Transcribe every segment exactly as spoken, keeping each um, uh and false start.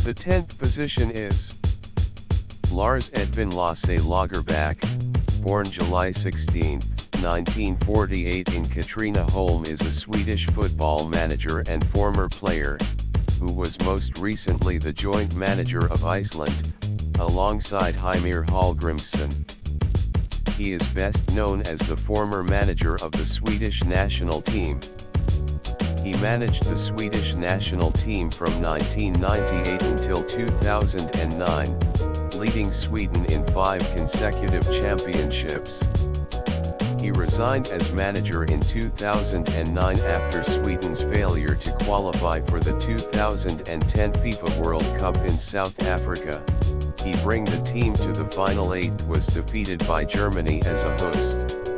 The tenth position is Lars Edvin Lasse Lagerback, born July sixteenth, nineteen forty-eight in Katrineholm, is a Swedish football manager and former player, who was most recently the joint manager of Iceland, alongside Heimir Hallgrimsson. He is best known as the former manager of the Swedish national team. He managed the Swedish national team from nineteen ninety-eight until two thousand nine, leading Sweden in five consecutive championships. He resigned as manager in two thousand nine after Sweden's failure to qualify for the two thousand ten FIFA World Cup in South Africa. He bring the team to the final eight, was defeated by Germany as a host.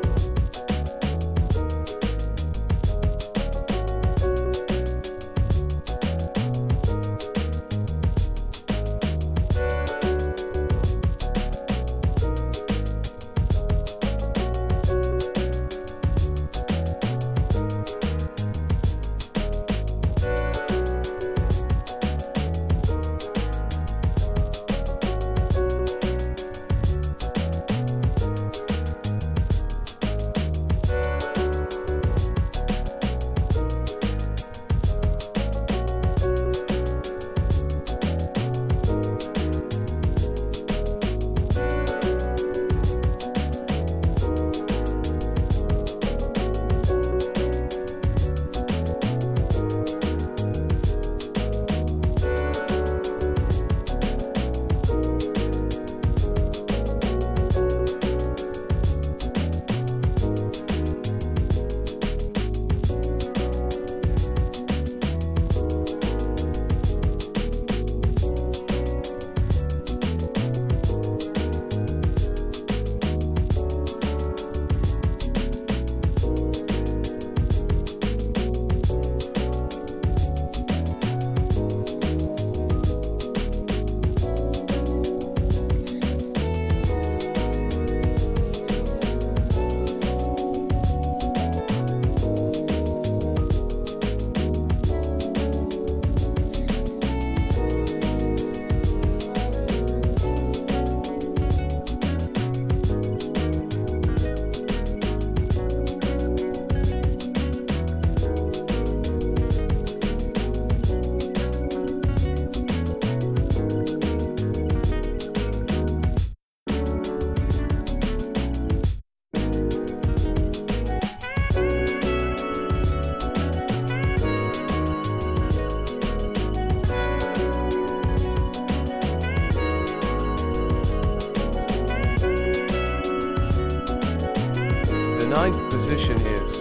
The ninth position is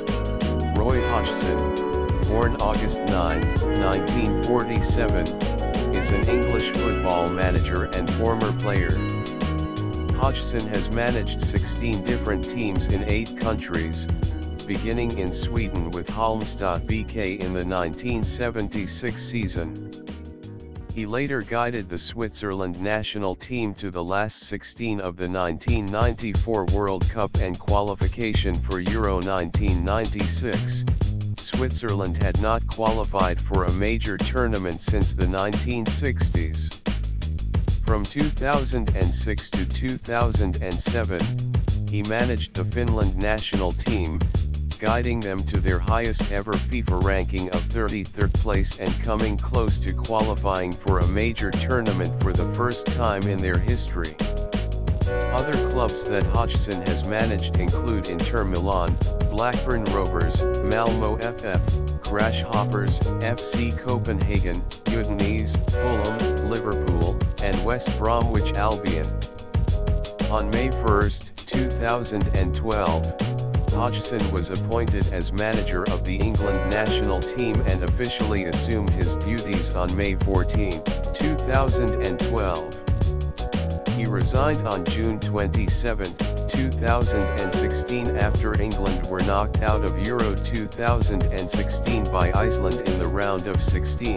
Roy Hodgson, born August ninth, nineteen forty-seven, is an English football manager and former player. Hodgson has managed sixteen different teams in eight countries, beginning in Sweden with Halmstad B K in the nineteen seventy-six season. He later guided the Switzerland national team to the last sixteen of the nineteen ninety-four World Cup and qualification for Euro nineteen ninety-six. Switzerland had not qualified for a major tournament since the nineteen sixties. From two thousand six to two thousand seven, he managed the Finland national team, guiding them to their highest ever FIFA ranking of thirty-third place and coming close to qualifying for a major tournament for the first time in their history. Other clubs that Hodgson has managed include Inter Milan, Blackburn Rovers, Malmo F F, Grasshoppers, F C Copenhagen, Udinese, Fulham, Liverpool, and West Bromwich Albion. On May first, two thousand twelve, Hodgson was appointed as manager of the England national team and officially assumed his duties on May fourteenth, two thousand twelve. He resigned on June twenty-seventh, two thousand sixteen after England were knocked out of Euro two thousand sixteen by Iceland in the round of sixteen.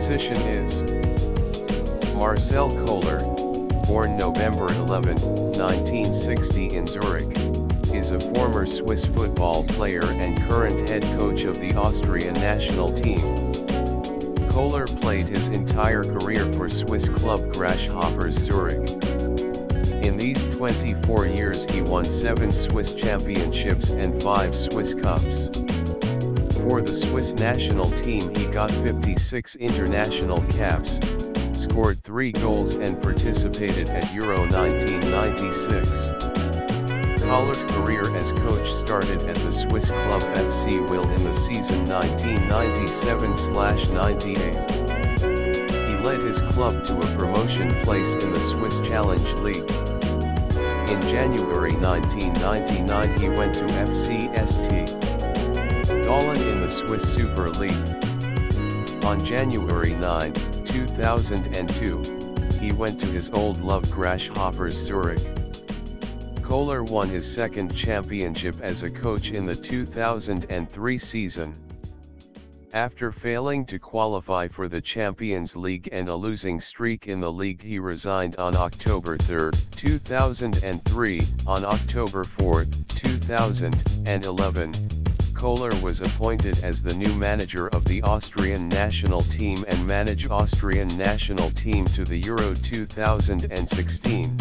position is Marcel Koller, born November eleventh, nineteen sixty in Zurich, is a former Swiss football player and current head coach of the Austrian national team. Koller played his entire career for Swiss club Grasshoppers Zurich. In these twenty-four years he won seven Swiss championships and five Swiss Cups. For the Swiss national team he got fifty-six international caps, scored three goals and participated at Euro nineteen ninety-six. Koller's career as coach started at the Swiss club F C Wil in the season nineteen ninety-seven ninety-eight. He led his club to a promotion place in the Swiss Challenge League. In January nineteen ninety-nine he went to F C S T Gallen in the Swiss Super League. On January ninth, two thousand two, he went to his old love Grasshoppers Zurich. Koller won his second championship as a coach in the two thousand three season. After failing to qualify for the Champions League and a losing streak in the league, he resigned on October third, two thousand three. On October fourth, two thousand eleven, Koller was appointed as the new manager of the Austrian national team and managed Austrian national team to the Euro two thousand sixteen.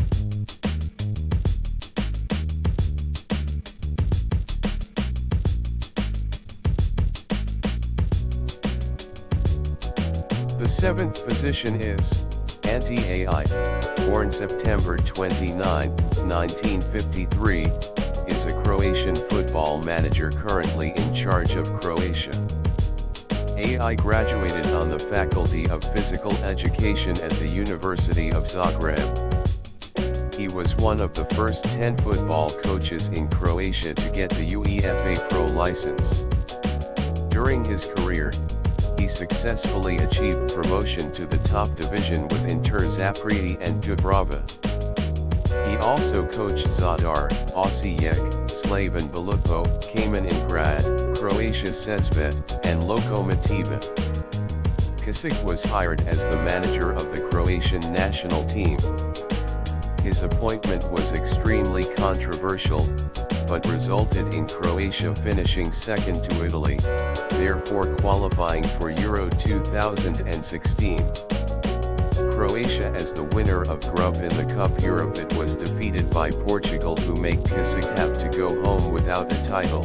The seventh position is Ante Cacic, born September twenty-ninth, nineteen fifty-three, is a Croatian football manager currently in charge of Croatia. Cacic graduated on the Faculty of Physical Education at the University of Zagreb. He was one of the first ten football coaches in Croatia to get the UEFA Pro license. During his career, he successfully achieved promotion to the top division with Inter Zaprete and Dubrava. He also coached Zadar, Osijek, Slaven Belupo, Kamen Ingrad, Croatia Sesvet, and Lokomotiva. Cacic was hired as the manager of the Croatian national team. His appointment was extremely controversial, but resulted in Croatia finishing second to Italy, therefore qualifying for Euro two thousand sixteen. Croatia as the winner of Group in the Cup Europe it was defeated by Portugal, who make Cacic have to go home without a title.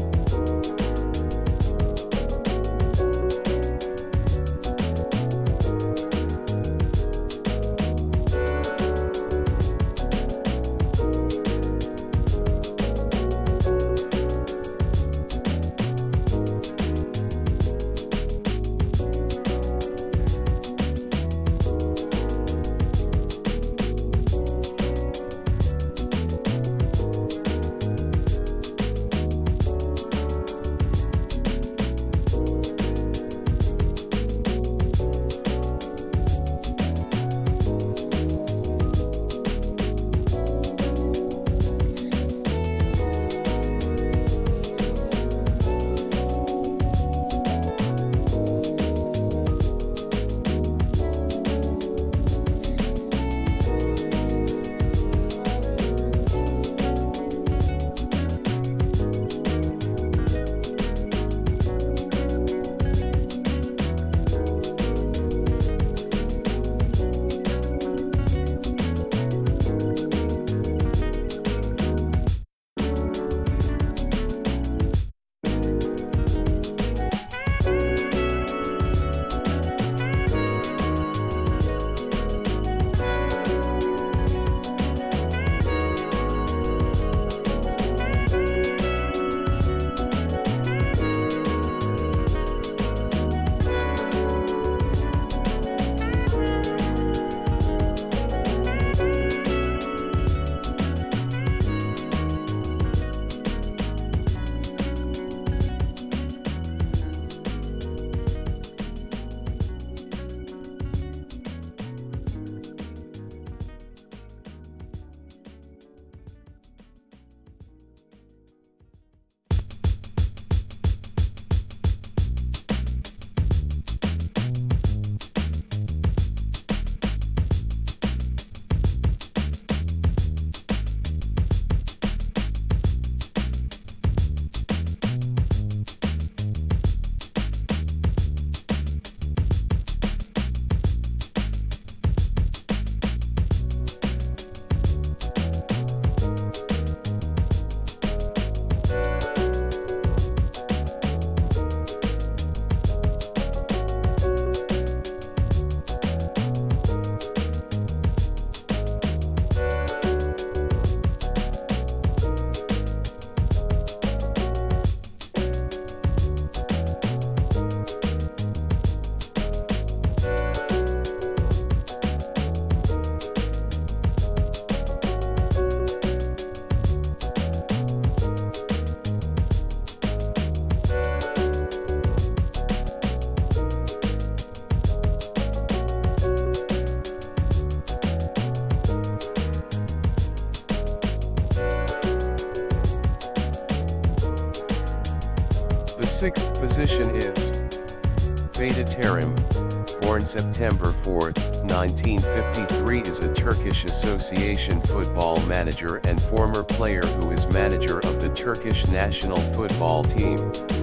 sixth position is Fatim Terim, born September fourth, nineteen fifty-three, is a Turkish association football manager and former player who is manager of the Turkish national football team.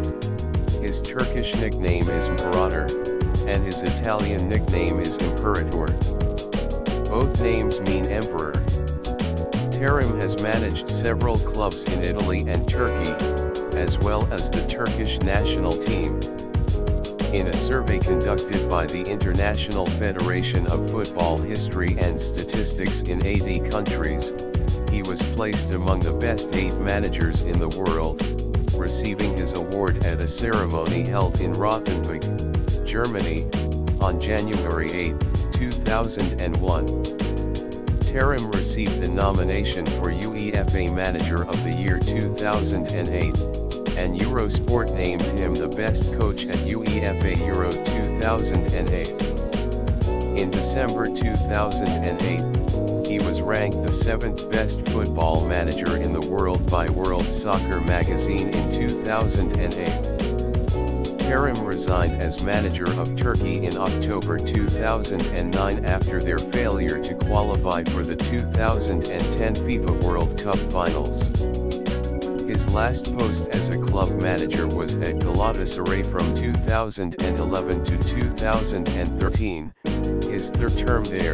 His Turkish nickname is Imperator, and his Italian nickname is Imperatore. Both names mean emperor. Terim has managed several clubs in Italy and Turkey, as well as the Turkish national team. In a survey conducted by the International Federation of Football History and Statistics in eighty countries, he was placed among the best eight managers in the world, receiving his award at a ceremony held in Rothenburg, Germany, on January eighth, two thousand one. Terim received a nomination for UEFA Manager of the Year two thousand eight, and Eurosport named him the best coach at UEFA Euro two thousand eight. In December two thousand eight, he was ranked the seventh best football manager in the world by World Soccer magazine in two thousand eight. Terim resigned as manager of Turkey in October two thousand nine after their failure to qualify for the two thousand ten FIFA World Cup finals. His last post as a club manager was at Galatasaray from two thousand eleven to two thousand thirteen, his third term there.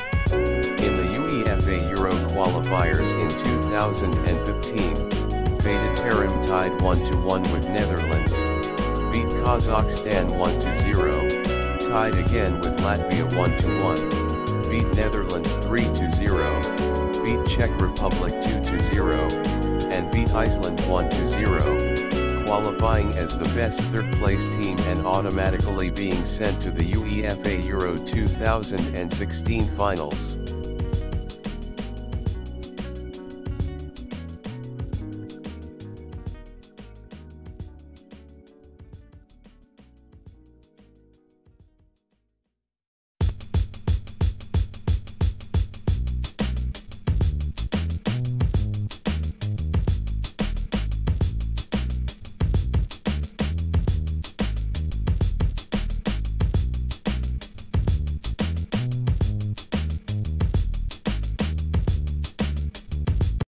In the UEFA Euro qualifiers in two thousand fifteen, Fatim Terim tied one to one with Netherlands, beat Kazakhstan one to zero, tied again with Latvia one to one, beat Netherlands three to zero, beat Czech Republic two to zero, and beat Iceland one to zero, qualifying as the best third-place team and automatically being sent to the UEFA Euro two thousand sixteen finals.